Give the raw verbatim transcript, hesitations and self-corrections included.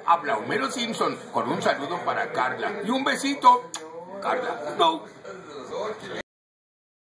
habla Homero Simpson con un saludo para Carla y un besito, Carla. No.